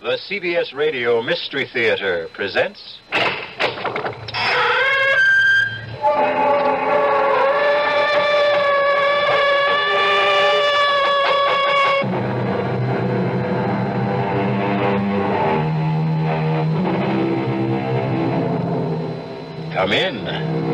The CBS Radio Mystery Theater presents... Come in.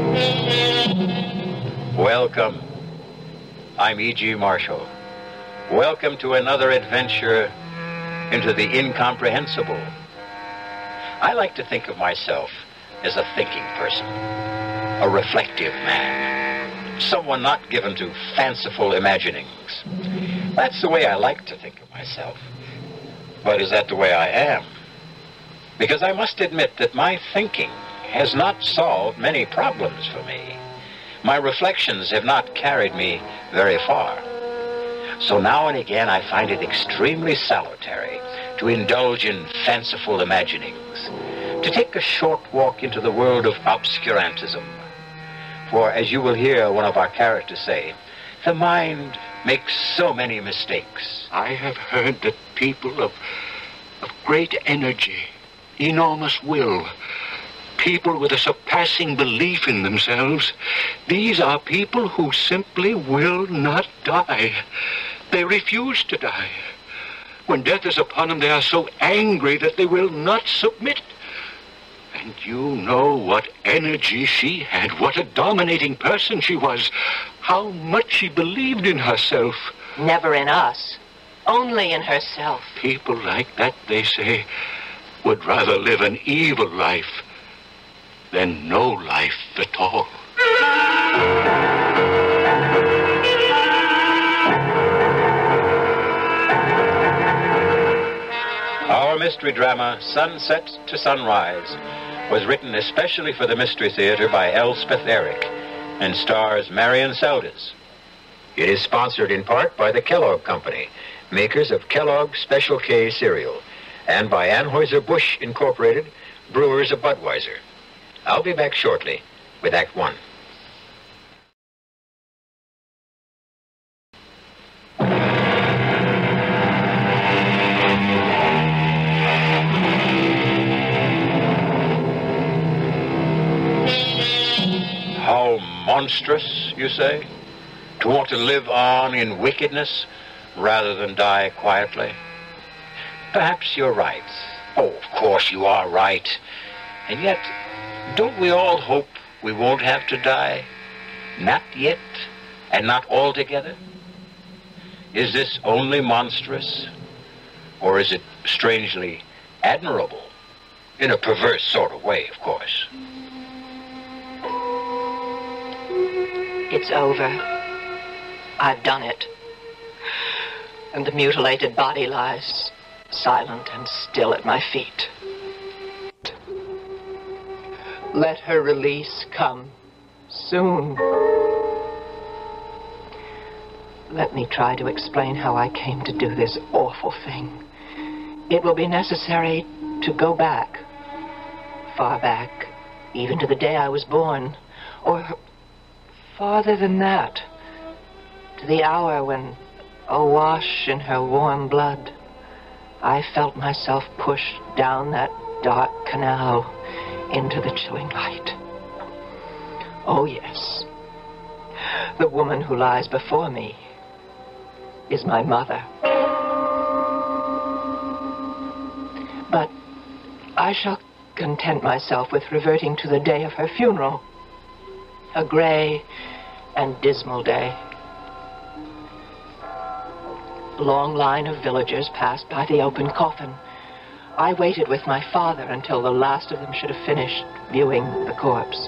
Welcome. I'm E.G. Marshall. Welcome to another adventure into the incomprehensible. I like to think of myself as a thinking person, a reflective man, someone not given to fanciful imaginings. That's the way I like to think of myself. But is that the way I am? Because I must admit that my thinking has not solved many problems for me. My reflections have not carried me very far. So now and again I find it extremely salutary to indulge in fanciful imaginings, to take a short walk into the world of obscurantism. For as you will hear one of our characters say, the mind makes so many mistakes. I have heard that people of great energy, enormous will, people with a surpassing belief in themselves, these are people who simply will not die. They refuse to die. When death is upon them, they are so angry that they will not submit. And you know what energy she had, what a dominating person she was, how much she believed in herself. Never in us, only in herself. People like that, they say, would rather live an evil life than no life at all. Our mystery drama, Sunset to Sunrise, was written especially for the Mystery Theater by Elspeth Eric and stars Marian Seldes. It is sponsored in part by the Kellogg Company, makers of Kellogg Special K cereal, and by Anheuser-Busch Incorporated, brewers of Budweiser. I'll be back shortly with Act One. How monstrous, you say? To want to live on in wickedness rather than die quietly? Perhaps you're right. Oh, of course you are right. And yet, don't we all hope we won't have to die? Not yet, and not altogether? Is this only monstrous, or is it strangely admirable? In a perverse sort of way, of course. It's over. I've done it. And the mutilated body lies silent and still at my feet. Let her release come soon. Let me try to explain how I came to do this awful thing. It will be necessary to go back, far back, even to the day I was born, or farther than that, to the hour when, awash in her warm blood, I felt myself pushed down that dark canal into the chilling light. Oh, yes. The woman who lies before me is my mother. But I shall content myself with reverting to the day of her funeral. A gray and dismal day. A long line of villagers passed by the open coffin. I waited with my father until the last of them should have finished viewing the corpse.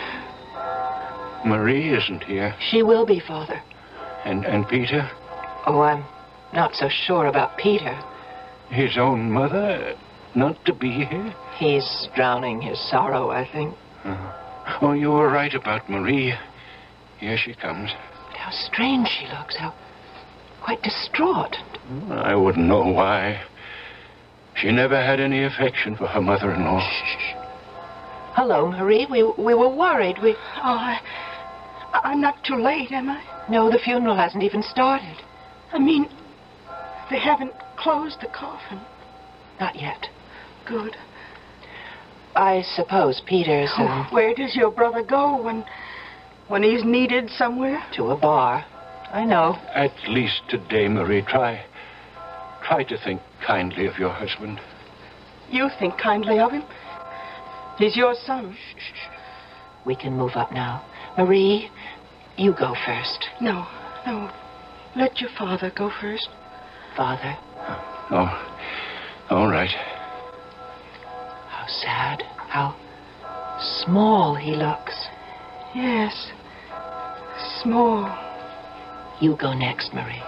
Marie isn't here. She will be, Father. And Peter? Oh, I'm not so sure about Peter. His own mother? Not to be here? He's drowning his sorrow, I think. Oh, you were right about Marie. Here she comes. But how strange she looks. How quite distraught. I wouldn't know why. She never had any affection for her mother-in-law. Shh. Hello, Marie. We were worried. Oh, I'm not too late, am I? No, the funeral hasn't even started. I mean, they haven't closed the coffin. Not yet. Good. I suppose Peter's... Where does your brother go when he's needed somewhere? To a bar. I know. At least today, Marie, try to think kindly of your husband. You think kindly of him? He's your son. Shh. We can move up now. Marie, you go first. No. Let your father go first. Father? Oh, all right. How sad. How small he looks. Yes. Small. You go next, Marie.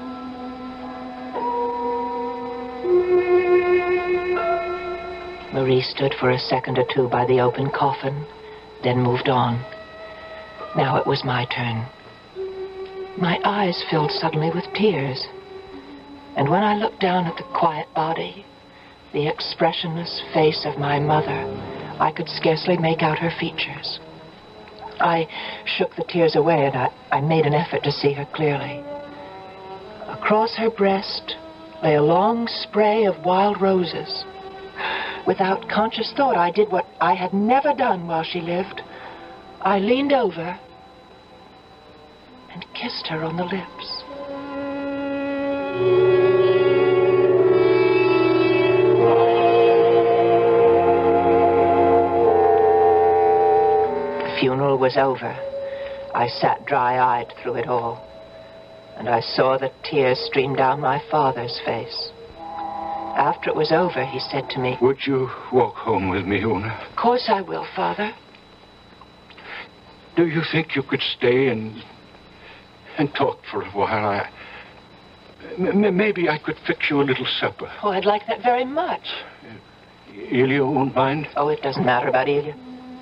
Marie stood for a second or two by the open coffin, then moved on. Now it was my turn. My eyes filled suddenly with tears. And when I looked down at the quiet body, the expressionless face of my mother, I could scarcely make out her features. I shook the tears away, and I made an effort to see her clearly. Across her breast lay a long spray of wild roses. Without conscious thought, I did what I had never done while she lived. I leaned over and kissed her on the lips. The funeral was over. I sat dry-eyed through it all, and I saw the tears stream down my father's face. After it was over, he said to me, Would you walk home with me, Una? Of course I will, Father. Do you think you could stay and talk for a while? Maybe I could fix you a little supper. Oh, I'd like that very much. Ilya won't mind? Oh, it doesn't matter about Ilya.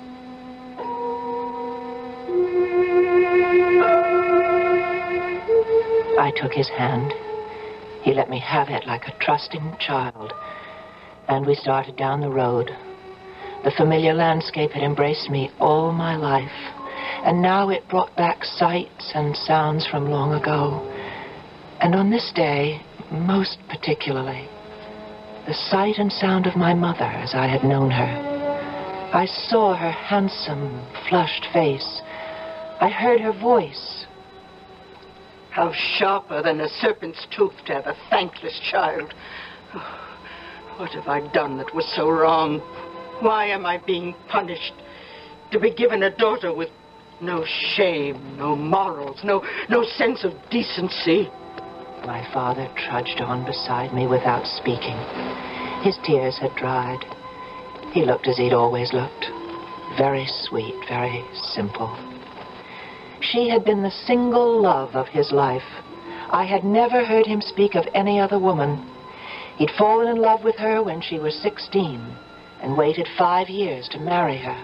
I took his hand. He let me have it like a trusting child. And we started down the road. The familiar landscape had embraced me all my life. And now it brought back sights and sounds from long ago. And on this day, most particularly, the sight and sound of my mother as I had known her. I saw her handsome, flushed face. I heard her voice. How sharper than a serpent's tooth to have a thankless child. Oh, what have I done that was so wrong? Why am I being punished? To be given a daughter with no shame, no morals, no sense of decency. My father trudged on beside me without speaking. His tears had dried. He looked as he'd always looked. Very sweet, very simple. She had been the single love of his life. I had never heard him speak of any other woman. He'd fallen in love with her when she was 16 and waited 5 years to marry her.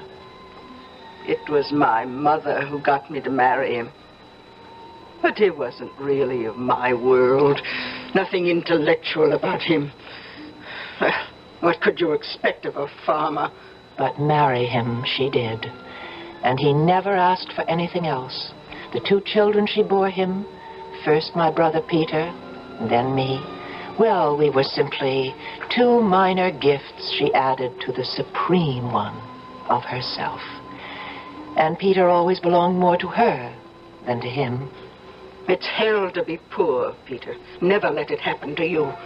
It was my mother who got me to marry him. But he wasn't really of my world. Nothing intellectual about him. What could you expect of a farmer? But marry him she did. And he never asked for anything else. The 2 children she bore him, first my brother Peter, then me. Well, we were simply 2 minor gifts she added to the supreme one of herself. And Peter always belonged more to her than to him. It's hell to be poor, Peter. Never let it happen to you.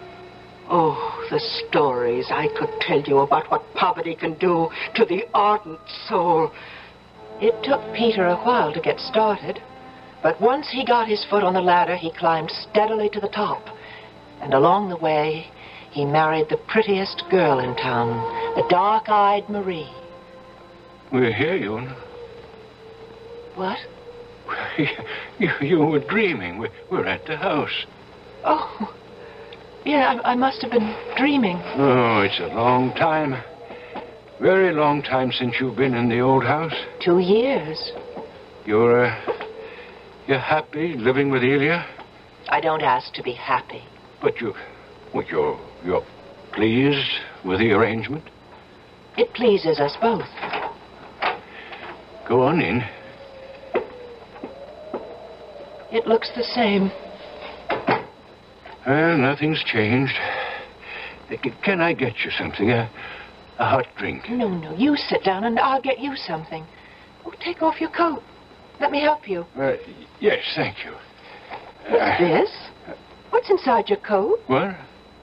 Oh, the stories I could tell you about what poverty can do to the ardent soul. It took Peter a while to get started, but once he got his foot on the ladder, he climbed steadily to the top. And along the way, he married the prettiest girl in town, the dark-eyed Marie. We're here, Una. What? You were dreaming. We're at the house. Oh, yeah, I must have been dreaming. Oh, it's a long time. Very long time since you've been in the old house. 2 years. You're happy living with Ilya? I don't ask to be happy. But you're pleased with the arrangement? It pleases us both. Go on in. It looks the same. Well, nothing's changed. Can I get you something? A hot drink? No. You sit down and I'll get you something. Oh, take off your coat. Let me help you. Yes, thank you. What's this? What's inside your coat? What?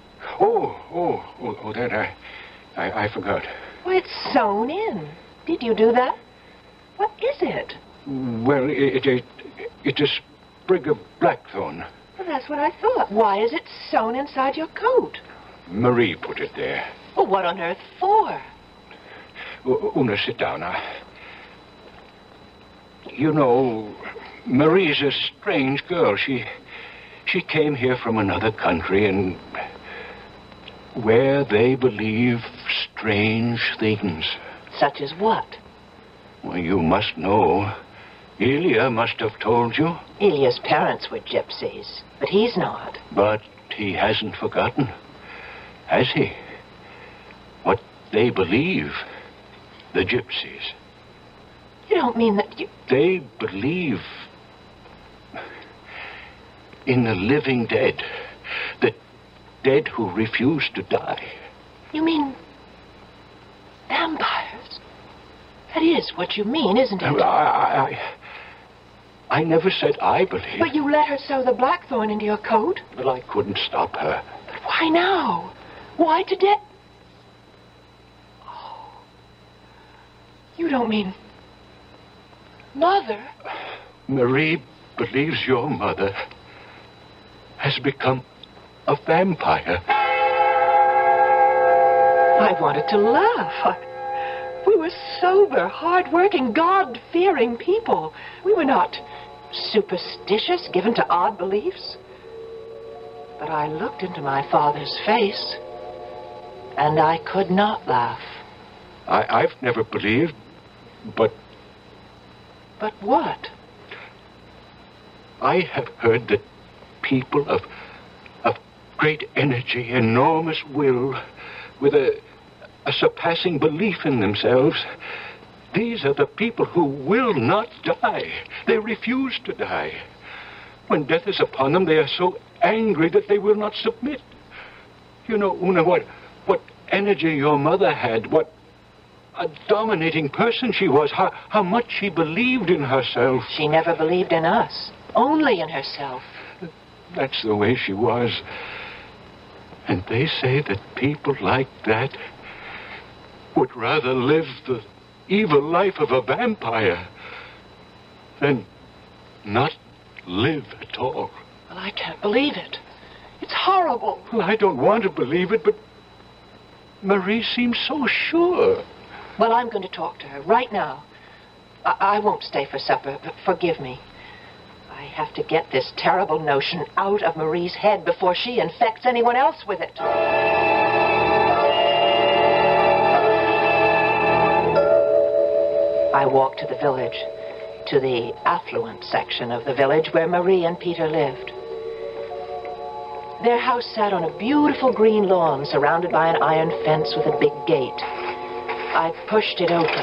Oh, that I forgot. Why, it's sewn in. Did you do that? What is it? Well, it's a sprig of blackthorn. Well, that's what I thought. Why is it sewn inside your coat? Marie put it there. Well, what on earth for? Una, sit down. You know, Marie's a strange girl. She came here from another country, and where they believe strange things. Such as what? Well, you must know. Ilya must have told you. Ilya's parents were gypsies, but he's not. But he hasn't forgotten, has he? What they believe, the gypsies. You don't mean that you... They believe in the living dead. The dead who refuse to die. You mean vampires? That is what you mean, isn't it? I never said I believe. But you let her sew the blackthorn into your coat? But I couldn't stop her. But why now? Why today? Oh. You don't mean... Mother? Marie believes your mother has become a vampire. I wanted to laugh. We were sober, hard-working, God-fearing people. We were not superstitious, given to odd beliefs. But I looked into my father's face, and I could not laugh. I've never believed, but... But what? I have heard that people of great energy, enormous will, with a surpassing belief in themselves, these are the people who will not die. They refuse to die. When death is upon them, they are so angry that they will not submit. You know, Una, what energy your mother had, what a dominating person she was, how much she believed in herself. She never believed in us, only in herself. That's the way she was. And they say that people like that would rather live the evil life of a vampire than not live at all. Well, I can't believe it. It's horrible. Well, I don't want to believe it, but Marie seems so sure. Well, I'm going to talk to her right now. I won't stay for supper, but forgive me. I have to get this terrible notion out of Marie's head before she infects anyone else with it. I walked to the village, to the affluent section of the village where Marie and Peter lived. Their house sat on a beautiful green lawn surrounded by an iron fence with a big gate. I pushed it open,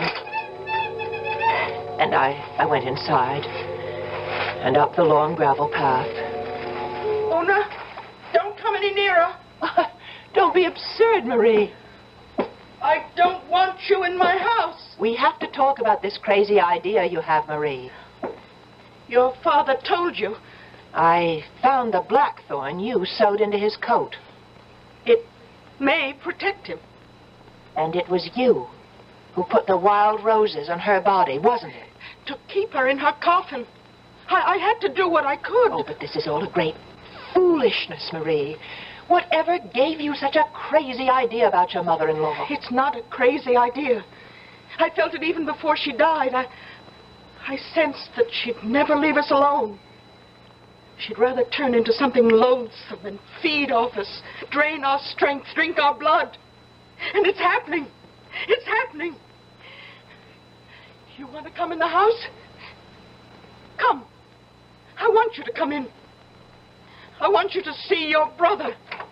and I went inside and up the long gravel path. Una, don't come any nearer. Don't be absurd, Marie. I don't want you in my house. We have to talk about this crazy idea you have, Marie. Your father told you. I found the blackthorn you sewed into his coat. It may protect him. And it was you who put the wild roses on her body, wasn't it? To keep her in her coffin. I had to do what I could. Oh, but this is all a great foolishness, Marie. Whatever gave you such a crazy idea about your mother-in-law? It's not a crazy idea. I felt it even before she died. I sensed that she'd never leave us alone. She'd rather turn into something loathsome and feed off us, drain our strength, drink our blood. And it's happening. It's happening. You want to come in the house? Come. I want you to come in. I want you to see your brother.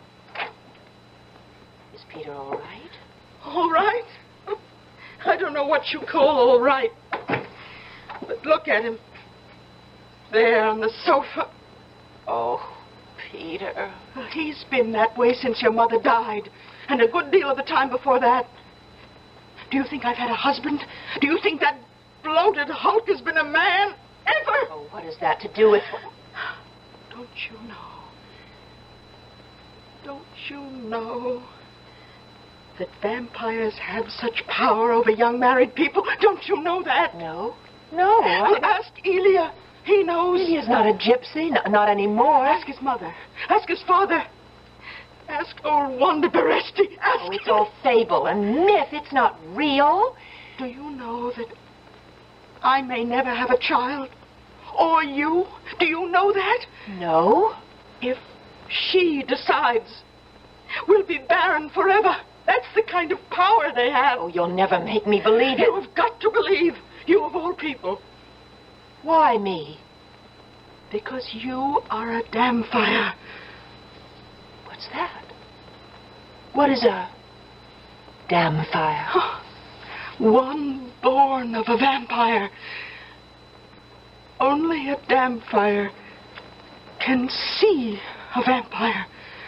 Is Peter all right? All right? I don't know what you call all right. But look at him. There on the sofa. Oh, Peter. He's been that way since your mother died, and a good deal of the time before that. Do you think I've had a husband? Do you think that bloated hulk has been a man? Ever? Oh, what has that to do with... Don't you know? Don't you know that vampires have such power over young married people? Don't you know that? No. Well, ask Elia. He knows. Elia's not a gypsy, not anymore. Ask his mother. Ask his father. Ask old Wanda Beresti. Ask Oh, it's all fable and myth. It's not real. Do you know that I may never have a child? Or you? Do you know that? No. If she decides, we'll be barren forever. That's the kind of power they have. Oh, you'll never make me believe it. You have got to believe. You of all people. Why me? Because you are a damn fire. What's that? What is a damn fire? One born of a vampire. Only a damn fire can see a vampire.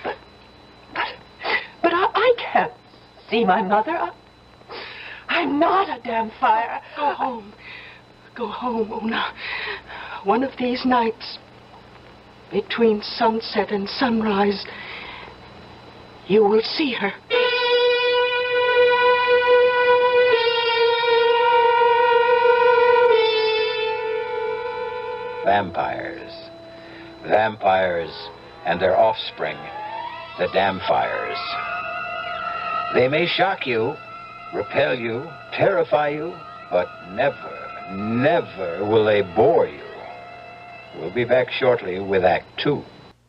But I can't see my mother. I'm not a damn fire. Go home. Go home, Una. One of these nights, between sunset and sunrise, you will see her. Vampires. Vampires and their offspring, the damnfires. They may shock you, repel you, terrify you, but never, never will they bore you. We'll be back shortly with Act 2.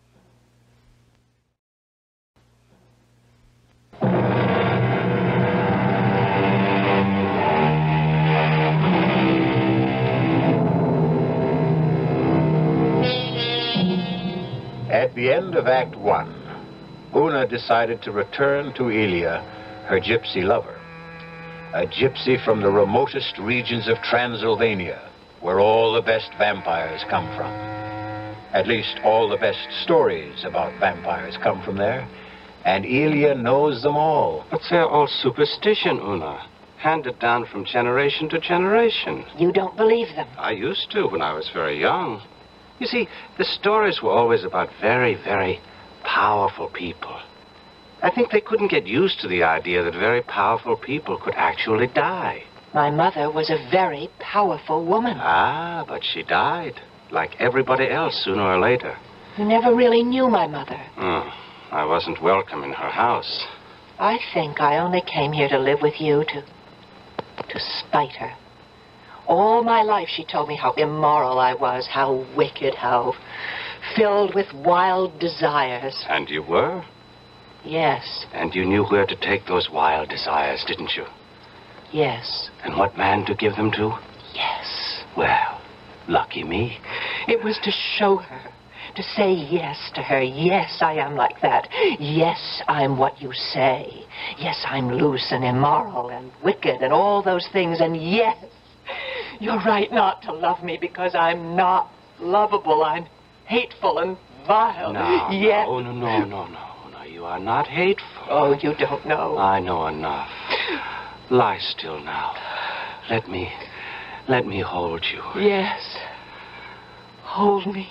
At the end of Act 1, Una decided to return to Elia, her gypsy lover. A gypsy from the remotest regions of Transylvania, where all the best vampires come from. At least all the best stories about vampires come from there, and Elia knows them all. But they're all superstition, Una. Handed down from generation to generation. You don't believe them? I used to when I was very young. You see, the stories were always about very, very powerful people. I think they couldn't get used to the idea that very powerful people could actually die. My mother was a very powerful woman. Ah, but she died, like everybody else, sooner or later. You never really knew my mother. I wasn't welcome in her house. I think I only came here to live with you to spite her. All my life she told me how immoral I was, how wicked, how filled with wild desires. And you were? Yes. And you knew where to take those wild desires, didn't you? Yes. And what man to give them to? Yes. Well, lucky me. It was to show her, to say yes to her. Yes, I am like that. Yes, I'm what you say. Yes, I'm loose and immoral and wicked and all those things. And yes, you're right not to love me because I'm not lovable. I'm hateful and vile. No, yes. No. You are not hateful. Oh, you don't know. I know enough. Lie still now. Let me hold you. Yes. Hold me.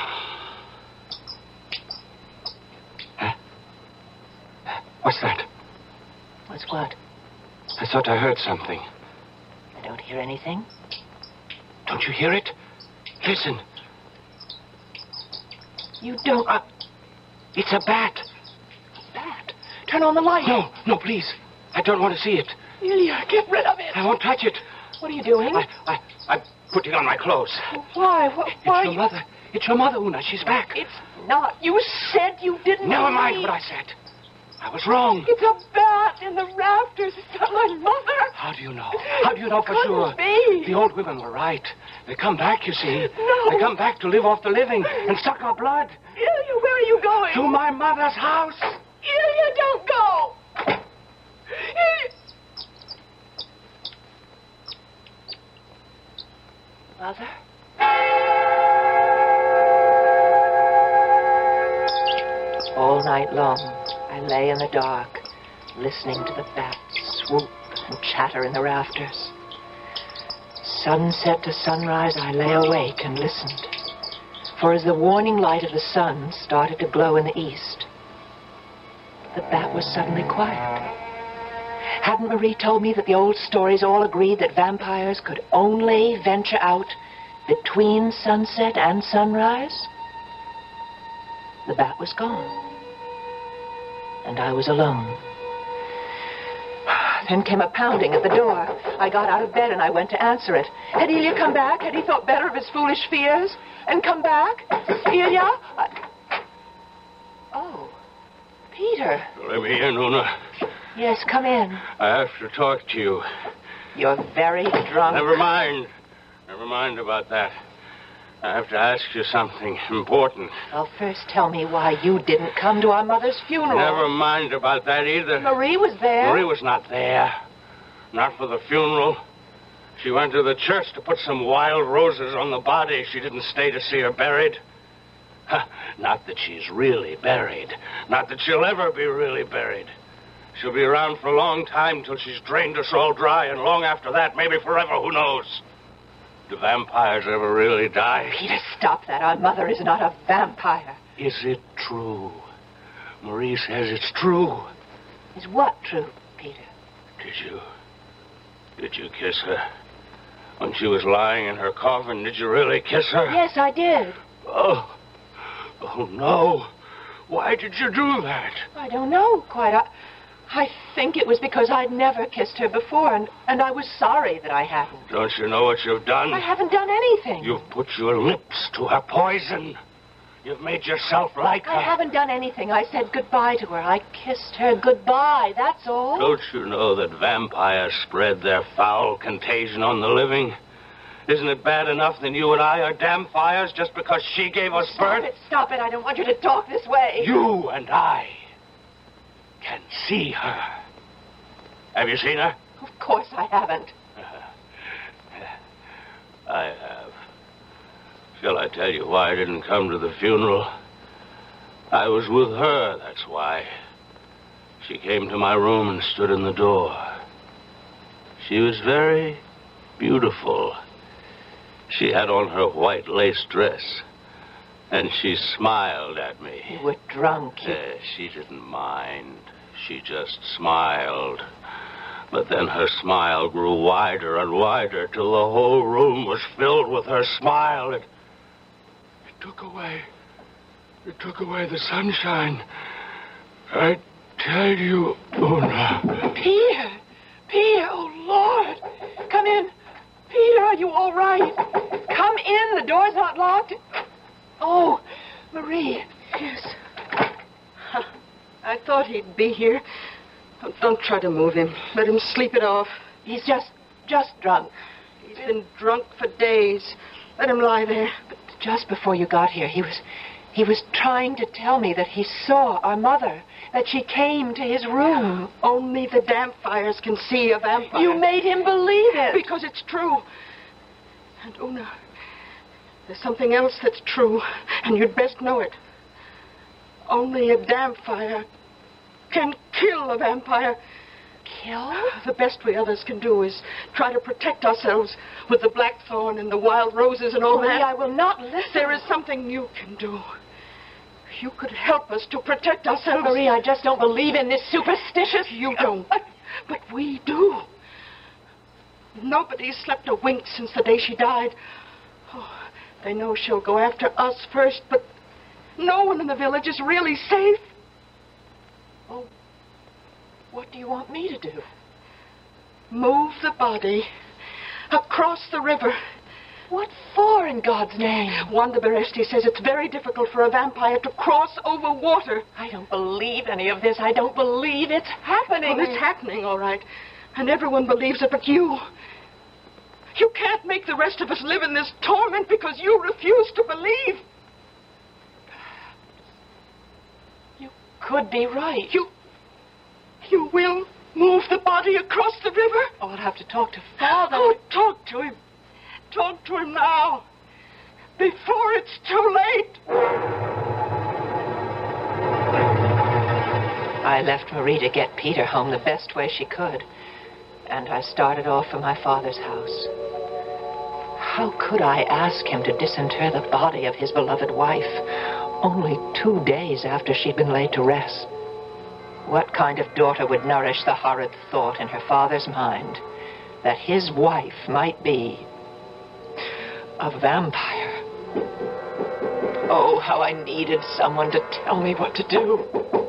Huh? What's that? What's what? I thought I heard something. I don't hear anything. Don't you hear it? Listen. You don't... It's a bat. Bat? Turn on the light. No, please. I don't want to see it. Ilya, get rid of it. I won't touch it. What are you doing? I'm putting on my clothes. Why? Why? It's your mother. It's your mother, Una. She's back. It's not. You said you didn't. Never mind what I said. I was wrong. It's a bat in the rafters. It's not my mother. How do you know? How do you know for Couldn't sure? be. The old women were right. They come back, you see. No. They come back to live off the living and suck our blood. Ilya, where are you going? To my mother's house. Ilya, don't go. Ilya. Mother? night long, I lay in the dark, listening to the bats swoop and chatter in the rafters. Sunset to sunrise, I lay awake and listened. For as the warning light of the sun started to glow in the east, the bat was suddenly quiet. Hadn't Marie told me that the old stories all agreed that vampires could only venture out between sunset and sunrise? The bat was gone, and I was alone. Then came a pounding at the door. I got out of bed and I went to answer it. Had Ilya come back? Had he thought better of his foolish fears and come back? Ilya? Oh, Peter. Let me in, Una. Yes, come in. I have to talk to you. You're very drunk. Never mind. Never mind about that. I have to ask you something important. Well, first tell me why you didn't come to our mother's funeral. Never mind about that either. Marie was there. Marie was not there. Not for the funeral. She went to the church to put some wild roses on the body. She didn't stay to see her buried. Not that she's really buried. Not that she'll ever be really buried. She'll be around for a long time till she's drained us all dry, and long after that, maybe forever, who knows? Do vampires ever really die? Peter, stop that. Our mother is not a vampire. Is it true? Marie says it's true. Is what true, Peter? Did you kiss her? When she was lying in her coffin, did you really kiss her? Yes, I did. Oh no. Why did you do that? I don't know quite. I think it was because I'd never kissed her before, and I was sorry that I hadn't. Don't you know what you've done? I haven't done anything. You've put your lips to her poison. You've made yourself like her. I haven't done anything. I said goodbye to her. I kissed her goodbye, that's all. Don't you know that vampires spread their foul contagion on the living? Isn't it bad enough that you and I are damn fires just because she gave us birth? Stop it. I don't want you to talk this way. You and I can see her. Have you seen her? Of course I haven't. I have. Shall I tell you why I didn't come to the funeral? I was with her, that's why. She came to my room and stood in the door. She was very beautiful. She had on her white lace dress, and she smiled at me. You were drunk. She didn't mind. She just smiled. But then her smile grew wider and wider till the whole room was filled with her smile. It took away the sunshine. I tell you, Una. Peter, oh, Lord. Come in. Peter, are you all right? Come in. The door's not locked. Oh, Marie. Yes. I thought he'd be here. Don't try to move him. Let him sleep it off. He's just drunk. He's been drunk for days. Let him lie there. But just before you got here, he was trying to tell me that he saw our mother, that she came to his room. Only the damn fires can see a vampire. You made him believe it. Because it's true. And Una, there's something else that's true, and you'd best know it. Only a damn fire can kill a vampire. Kill? The best we others can do is try to protect ourselves with the blackthorn and the wild roses and all that. I will not listen. There is something you can do. You could help us to protect ourselves. Marie, I just don't believe in this superstitious... You don't. But we do. Nobody's slept a wink since the day she died. Oh, they know she'll go after us first, but no one in the village is really safe. Oh, what do you want me to do? Move the body across the river. What for, in God's name? Wanda Beresti says it's very difficult for a vampire to cross over water. I don't believe any of this. I don't believe it's happening. Well, it's happening, all right. And everyone believes it but you. You can't make the rest of us live in this torment because you refuse to believe. You could be right. You will move the body across the river? Oh, I'll have to talk to Father. Oh, talk to him. Talk to him now, before it's too late. I left Marie to get Peter home the best way she could, and I started off for my father's house. How could I ask him to disinter the body of his beloved wife only 2 days after she'd been laid to rest? What kind of daughter would nourish the horrid thought in her father's mind that his wife might be a vampire? Oh, how I needed someone to tell me what to do.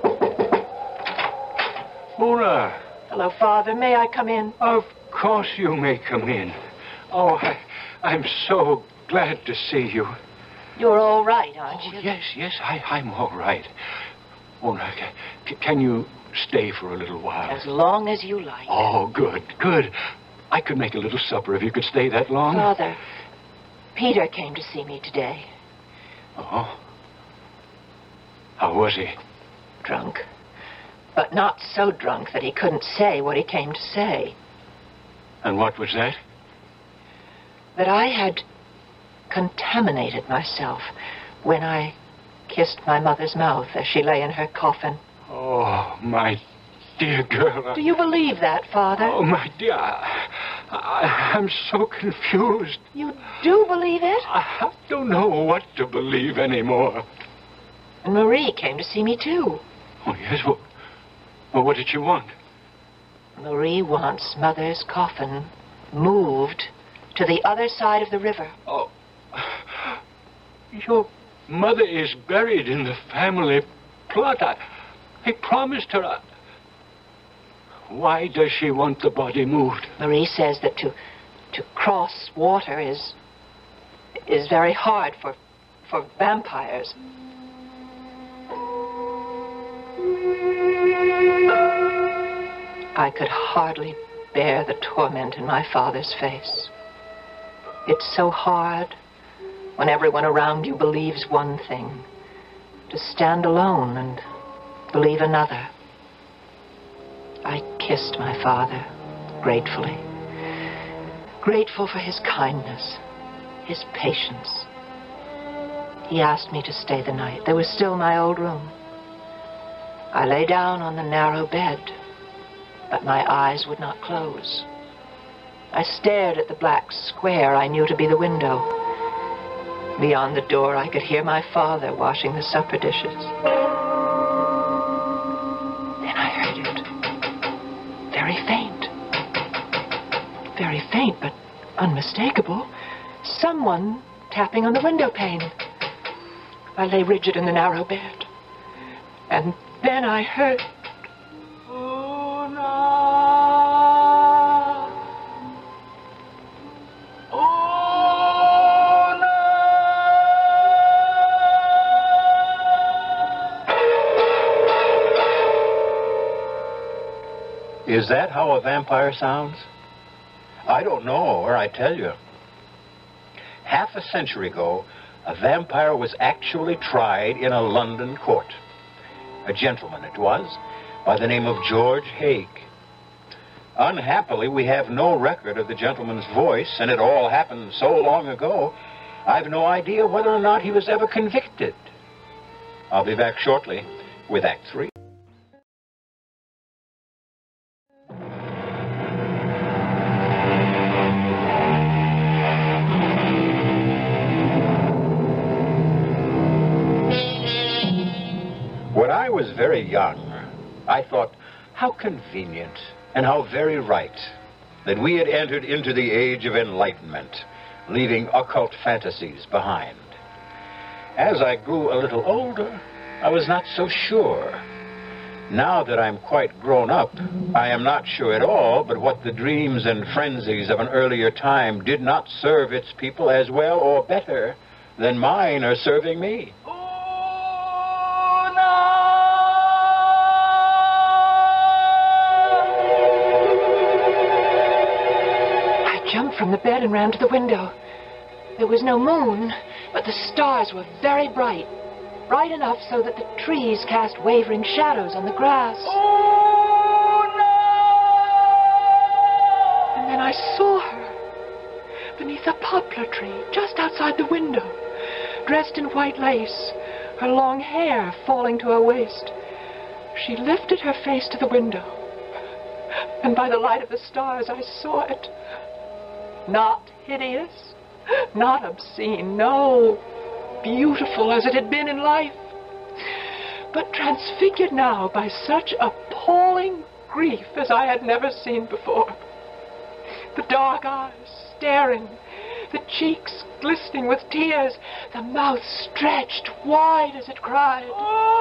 Mona! Hello, Father. May I come in? Of course you may come in. Oh, I'm so glad to see you. You're all right, aren't you? Yes, I'm all right. Mona, can you stay for a little while? As long as you like. Oh, good. I could make a little supper if you could stay that long. Father, Peter came to see me today. Oh? How was he? Drunk. But not so drunk that he couldn't say what he came to say. And what was that? That I had contaminated myself when I kissed my mother's mouth as she lay in her coffin. Oh, my dear girl. Do you believe that, Father? Oh, my dear. I'm so confused. You do believe it? I don't know what to believe anymore. And Marie came to see me, too. Oh, yes? Well, what did she want? Marie wants Mother's coffin moved to the other side of the river. Oh, your mother is buried in the family plot. I promised her. Why does she want the body moved? Marie says that to cross water is very hard for vampires. I could hardly bear the torment in my father's face. It's so hard when everyone around you believes one thing, to stand alone and believe another. I kissed my father gratefully. Grateful for his kindness, his patience. He asked me to stay the night. There was still my old room. I lay down on the narrow bed, but my eyes would not close. I stared at the black square I knew to be the window. Beyond the door, I could hear my father washing the supper dishes. Then I heard it. Very faint, but unmistakable. Someone tapping on the window pane. I lay rigid in the narrow bed. And then I heard... Is that how a vampire sounds? I don't know, or I tell you. Half a century ago, a vampire was actually tried in a London court. A gentleman it was, by the name of George Haig. Unhappily, we have no record of the gentleman's voice, and it all happened so long ago, I've no idea whether or not he was ever convicted. I'll be back shortly with Act 3. When I was very young, I thought how convenient and how very right that we had entered into the age of enlightenment, leaving occult fantasies behind. As I grew a little older, I was not so sure. Now that I'm quite grown up, I am not sure at all but what the dreams and frenzies of an earlier time did not serve its people as well or better than mine are serving me. From the bed and ran to the window. There was no moon, but the stars were very bright. Bright enough so that the trees cast wavering shadows on the grass. Oh, no! And then I saw her beneath a poplar tree just outside the window, dressed in white lace, her long hair falling to her waist. She lifted her face to the window, and by the light of the stars I saw it. Not hideous, not obscene, no, beautiful as it had been in life, but transfigured now by such appalling grief as I had never seen before. The dark eyes staring, the cheeks glistening with tears, the mouth stretched wide as it cried.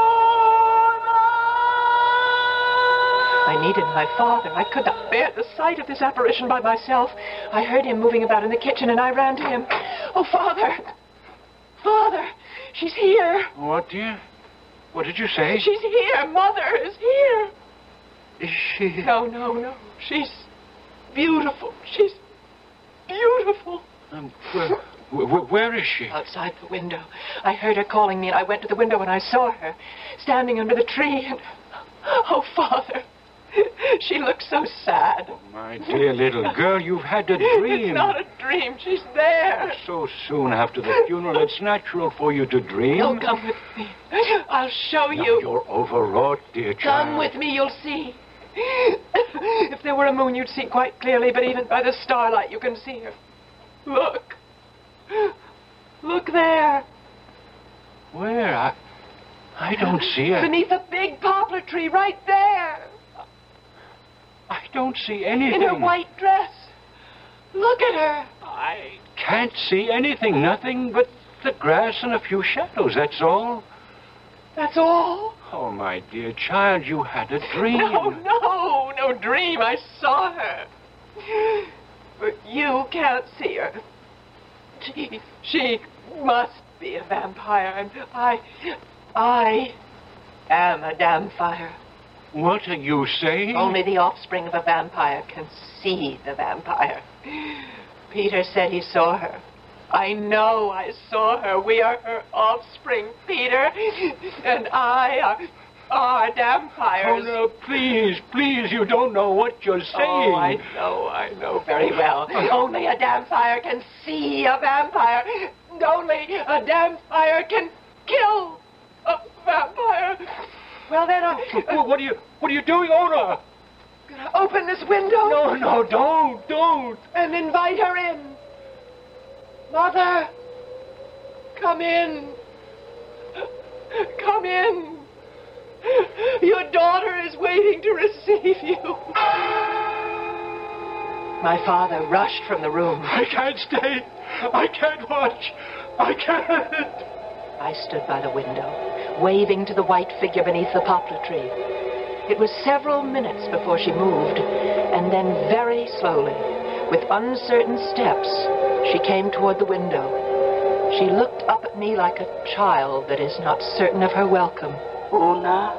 I needed my father. I could not bear the sight of this apparition by myself. I heard him moving about in the kitchen, and I ran to him. Oh, Father! Father! She's here! What, dear? What did you say? She's here! Mother is here! Is she? No. She's beautiful. She's beautiful. Where is she? Outside the window. I heard her calling me, and I went to the window, and I saw her standing under the tree, and... Oh, Father! She looked so sad. Oh, my dear little girl, you've had a dream. It's not a dream. She's there. So soon after the funeral, it's natural for you to dream. Oh, come with me. I'll show Now, you. you're overwrought, dear child. Come with me, you'll see. If there were a moon, you'd see quite clearly, but even by the starlight, you can see her. Look. Look there. Where? I don't see her. Beneath a big poplar tree, right there. I don't see anything. In her white dress. Look at her. I can't see anything. Nothing but the grass and a few shadows, that's all. That's all? Oh, my dear child, you had a dream. No dream. I saw her. But you can't see her. She must be a vampire, and I am a damn fire. What are you saying? Only the offspring of a vampire can see the vampire. Peter said he saw her. I know I saw her. We are her offspring, Peter. And I are vampires. Oh, no, please, you don't know what you're saying. Oh, I know very well. Only a vampire can see a vampire. Only a vampire can kill a vampire. Well, then What are you doing, Ona? Gonna open this window? No, don't. And invite her in. Mother, come in. Come in. Your daughter is waiting to receive you. My father rushed from the room. I can't stay. I can't watch. I can't. I stood by the window, waving to the white figure beneath the poplar tree. It was several minutes before she moved, and then very slowly, with uncertain steps, she came toward the window. She looked up at me like a child that is not certain of her welcome. Una?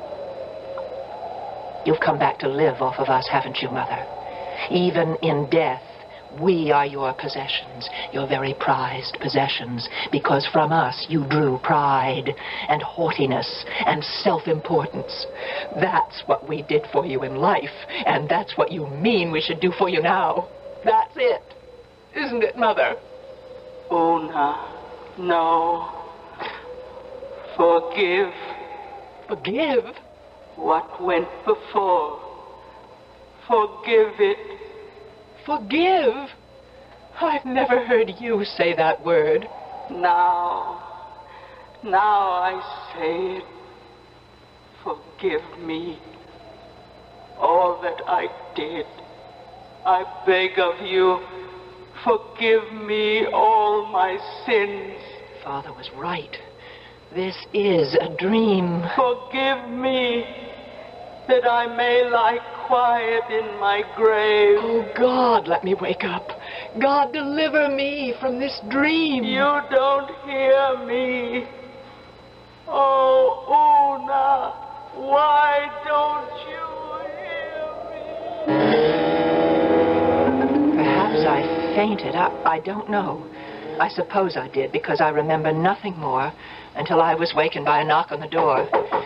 You've come back to live off of us, haven't you, Mother? Even in death, we are your possessions, your very prized possessions, because from us you drew pride and haughtiness and self-importance. That's what we did for you in life, and that's what you mean we should do for you now. That's it. Isn't it, Mother? Una, no. Forgive Forgive? what went before. Forgive it. Forgive? I've never heard you say that word. Now I say it. Forgive me. All that I did. I beg of you, forgive me all my sins. Father was right. This is a dream. Forgive me, that I may lie quiet in my grave. Oh, God, let me wake up. God, deliver me from this dream. You don't hear me. Oh, Una, why don't you hear me? Perhaps I fainted. I don't know. I suppose I did, because I remember nothing more until I was wakened by a knock on the door.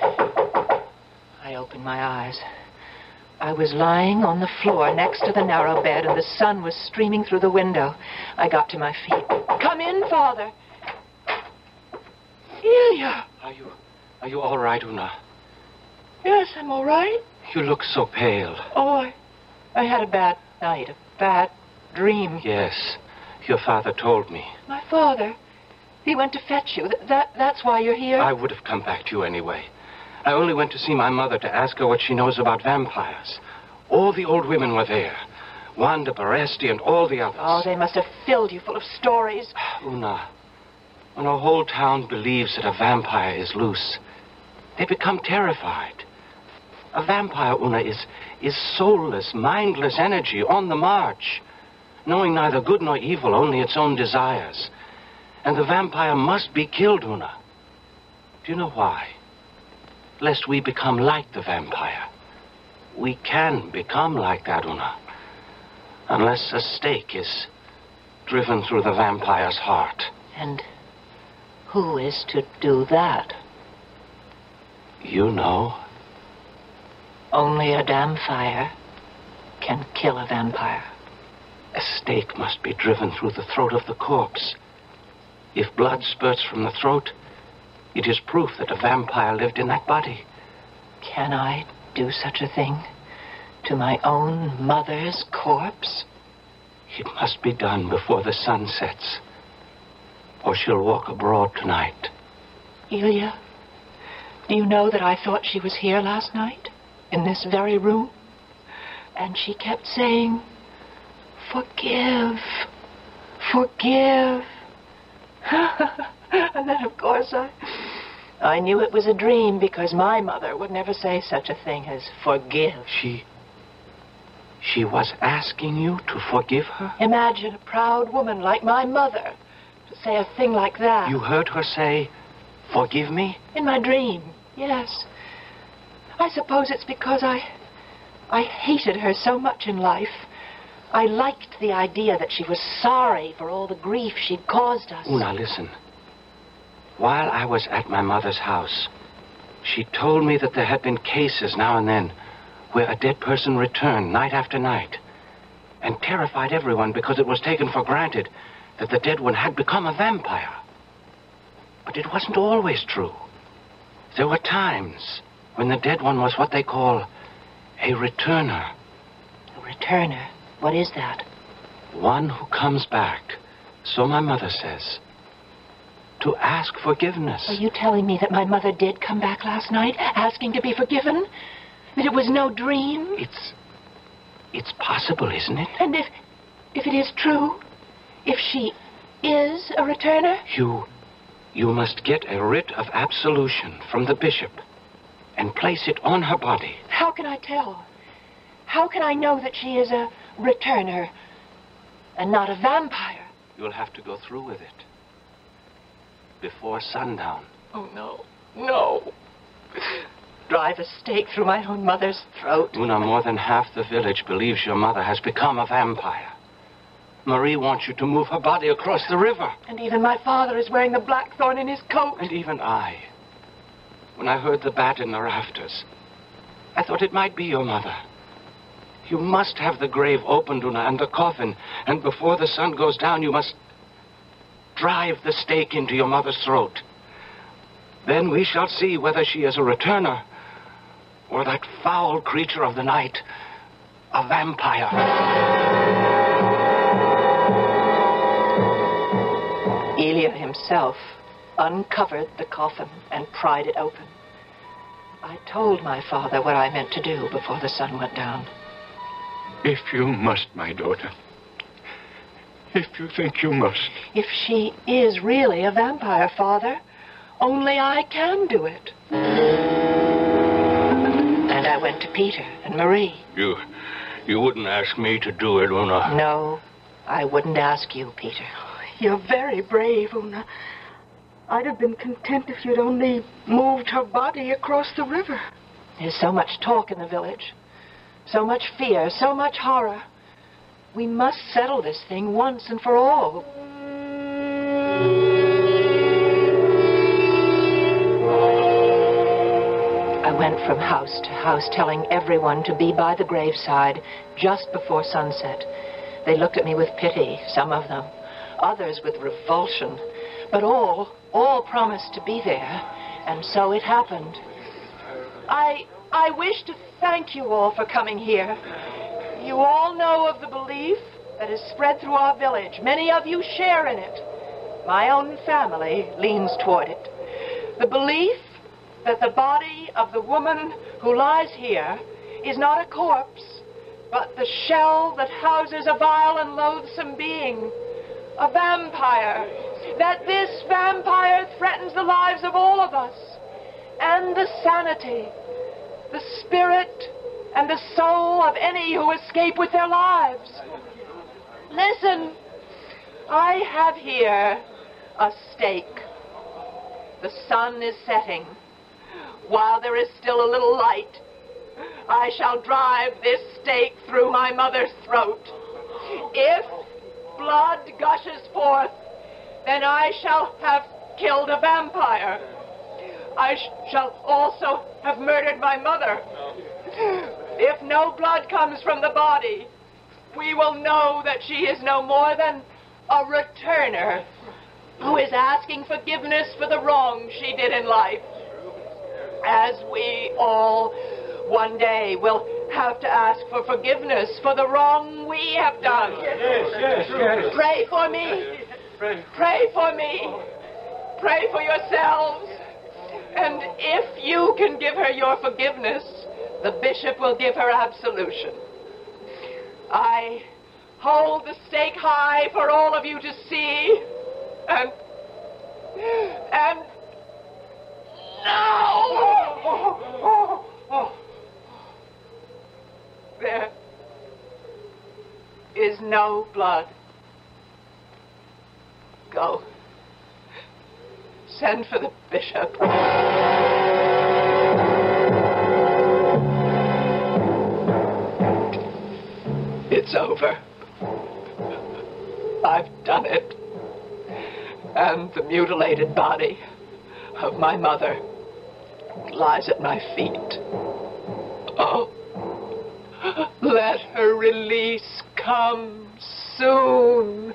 I opened my eyes. I was lying on the floor next to the narrow bed, and the sun was streaming through the window. I got to my feet. Come in, Father. Ilya! Are you all right, Una? Yes, I'm all right. You look so pale. Oh, I had a bad night, a bad dream. Yes, your father told me. My father? He went to fetch you. That's why you're here? I would have come back to you anyway. I only went to see my mother to ask her what she knows about vampires. All the old women were there. Wanda, Baresti, and all the others. Oh, they must have filled you full of stories. Una, when a whole town believes that a vampire is loose, they become terrified. A vampire, Una, is soulless, mindless energy on the march, knowing neither good nor evil, only its own desires. And the vampire must be killed, Una. Do you know why? Lest we become like the vampire. We can become like that, Una. Unless a stake is driven through the vampire's heart. And who is to do that? You know. Only a damn fire can kill a vampire. A stake must be driven through the throat of the corpse. If blood spurts from the throat, it is proof that a vampire lived in that body. Can I do such a thing to my own mother's corpse? It must be done before the sun sets, or she'll walk abroad tonight. Ilya, do you know that I thought she was here last night, in this very room? And she kept saying, "Forgive, forgive." And then, of course, I knew it was a dream, because my mother would never say such a thing as forgive. She was asking you to forgive her? Imagine a proud woman like my mother to say a thing like that. You heard her say, "Forgive me"? In my dream, yes. I suppose it's because I hated her so much in life. I liked the idea that she was sorry for all the grief she'd caused us. Una, listen. While I was at my mother's house, she told me that there had been cases now and then where a dead person returned night after night and terrified everyone because it was taken for granted that the dead one had become a vampire. But it wasn't always true. There were times when the dead one was what they call a returner. A returner? What is that? One who comes back, so my mother says, to ask forgiveness. Are you telling me that my mother did come back last night, asking to be forgiven? That it was no dream? It's possible, isn't it? And if it is true, if she is a returner? You must get a writ of absolution from the bishop and place it on her body. How can I tell? How can I know that she is a returner and not a vampire? You'll have to go through with it before sundown. Oh, no. No. Drive a stake through my own mother's throat. Una, more than half the village believes your mother has become a vampire. Marie wants you to move her body across the river. And even my father is wearing the blackthorn in his coat. And even I. When I heard the bat in the rafters, I thought it might be your mother. You must have the grave opened, Una, and the coffin. And before the sun goes down, you must drive the stake into your mother's throat. Then we shall see whether she is a returner or that foul creature of the night, a vampire. Ilya himself uncovered the coffin and pried it open. I told my father what I meant to do before the sun went down. If you must, my daughter. If you think you must. If she is really a vampire, Father, only I can do it. And I went to Peter and Marie. You wouldn't ask me to do it, Una. No, I wouldn't ask you, Peter. You're very brave, Una. I'd have been content if you'd only moved her body across the river. There's so much talk in the village. So much fear, so much horror. We must settle this thing once and for all. I went from house to house telling everyone to be by the graveside just before sunset. They looked at me with pity, some of them, others with revulsion. But all promised to be there, and so it happened. I wish to thank you all for coming here. You all know of the belief that is spread through our village. Many of you share in it. My own family leans toward it. The belief that the body of the woman who lies here is not a corpse, but the shell that houses a vile and loathsome being, a vampire. That this vampire threatens the lives of all of us, and the sanity, the spirit, and the soul of any who escape with their lives. Listen, I have here a stake. The sun is setting. While there is still a little light, I shall drive this stake through my mother's throat. If blood gushes forth, then I shall have killed a vampire. I shall also have murdered my mother. If no blood comes from the body, we will know that she is no more than a returner who is asking forgiveness for the wrong she did in life. As we all one day will have to ask for forgiveness for the wrong we have done. Yes. Pray for me. Pray for me. Pray for yourselves. And if you can give her your forgiveness, the bishop will give her absolution. I hold the stake high for all of you to see. And now! There is no blood. Go. Send for the bishop. It's over. I've done it. And the mutilated body of my mother lies at my feet. Oh, let her release come soon.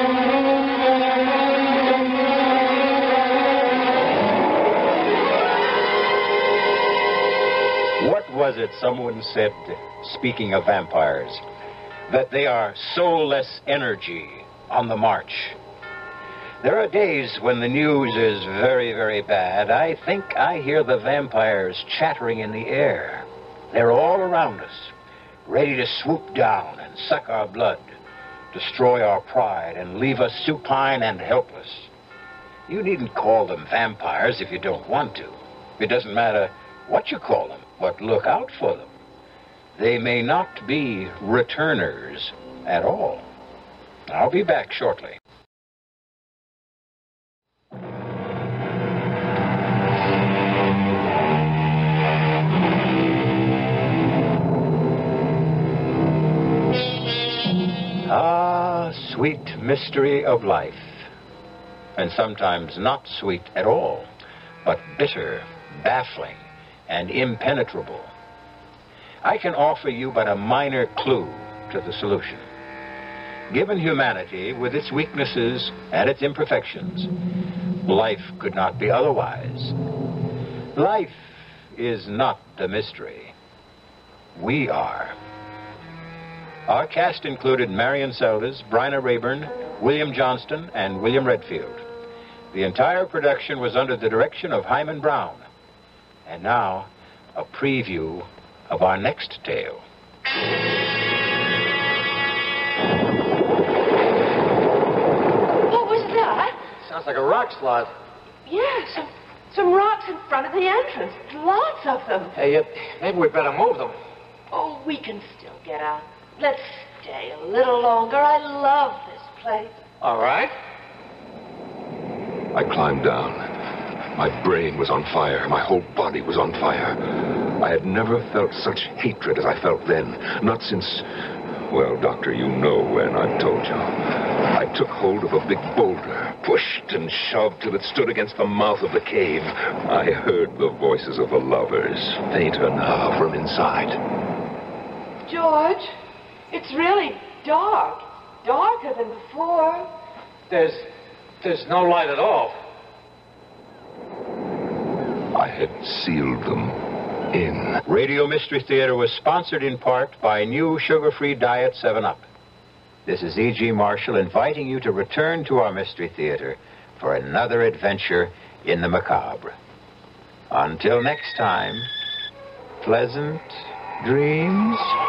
What was it someone said, speaking of vampires, that they are soulless energy on the march? There are days when the news is very, very bad. I think I hear the vampires chattering in the air. They're all around us, ready to swoop down and suck our blood, destroy our pride, and leave us supine and helpless. You needn't call them vampires if you don't want to. It doesn't matter what you call them, but look out for them. They may not be returners at all. I'll be back shortly. Ah, sweet mystery of life. And sometimes not sweet at all, but bitter, baffling, and impenetrable. I can offer you but a minor clue to the solution. Given humanity, with its weaknesses and its imperfections, life could not be otherwise. Life is not the mystery. We are. Our cast included Marian Seldes, Bryna Rayburn, William Johnston, and William Redfield. The entire production was under the direction of Hyman Brown. And now, a preview of our next tale. What was that? Sounds like a rock slide. Yeah, some rocks in front of the entrance. Lots of them. Hey, maybe we better move them. Oh, we can still get out. Let's stay a little longer. I love this place. All right. I climbed down. My brain was on fire. My whole body was on fire. I had never felt such hatred as I felt then. Not since... Well, Doctor, you know when, I've told you. I took hold of a big boulder, pushed and shoved till it stood against the mouth of the cave. I heard the voices of the lovers, fainter now from inside. George, it's really dark. Darker than before. There's no light at all. I had sealed them in. Radio Mystery Theater was sponsored in part by new sugar-free diet 7-Up. This is E.G. Marshall inviting you to return to our Mystery Theater for another adventure in the macabre. Until next time, pleasant dreams.